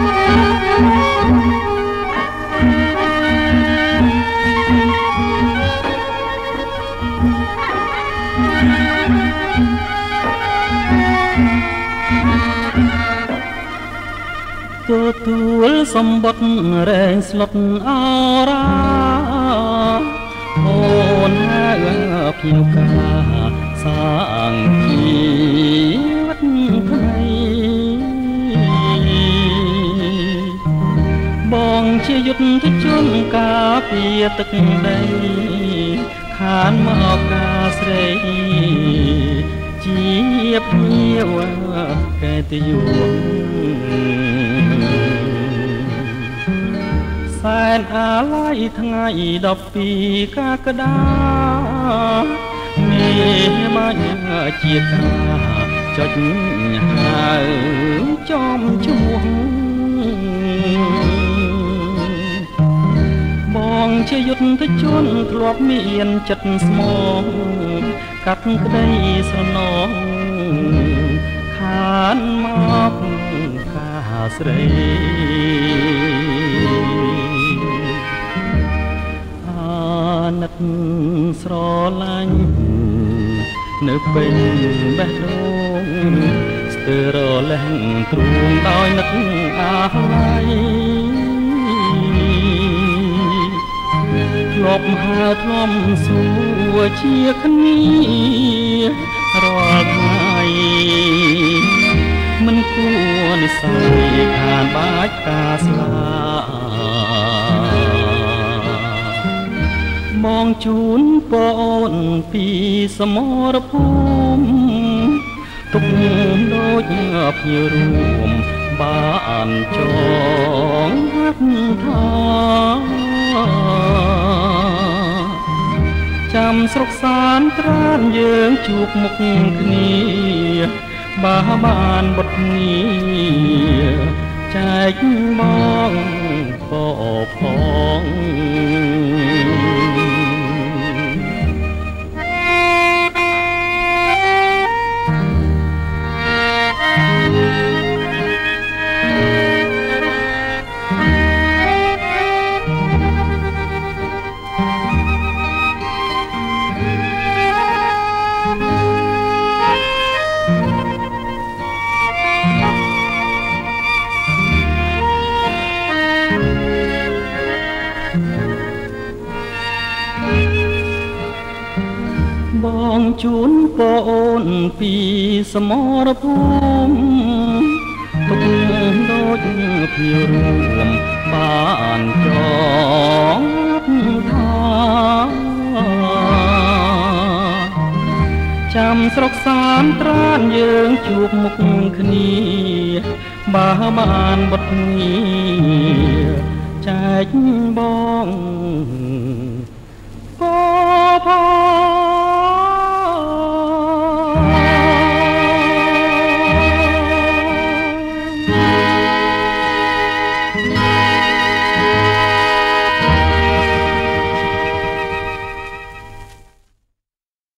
ទទួលសម្បត្តិរែងស្លុតអរ៉ាអូនហើយភៀវកាសាងជីវិតថ្មីបងជាយុទ្ធជនការពារទឹកដីខានមកការស្រីជាភៀវកែតិយងសែនអាឡ័យថ្ងៃ12កក្កដាមេបាញ់ជាការចុចហៅចំឈ្មោះបងជាយុទ្ធជនធ្លាប់មានចិត្តស្មោះកាត់ក្តីស្រណងខានមកការស្រីណិតស្រឡាញ់នៅពេញបេះដូងស្ទើររលែងទ្រូងដោយនឹកអាឡ័យធ្លាប់ហើធ្លាប់សួរជាគ្នារាល់ថ្ងៃមិនគួរនិស្ស័យខានបាច់ការស្លាមងជូនបងពីសមរភូមិទុកដូចភ្ញៀវរួមបានចងហាត់ថាចាំស្រុកសានត្រានយើងជួបមុខគ្នាបើបានបុតងារចែកបងផងបងជូនបងពីសមរភូមិទុកដូចភ្ញៀវរួមបានចងថាចាំស្រុកសានត្រានយើងជួបមុខគ្នាបើបានបុតងារចែកបងផង